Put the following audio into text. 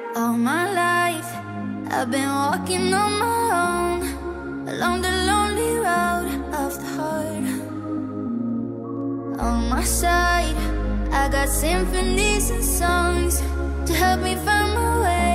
All my life, I've been walking on my own, along the lonely road of the heart. On my side, I got symphonies and songs to help me find my way.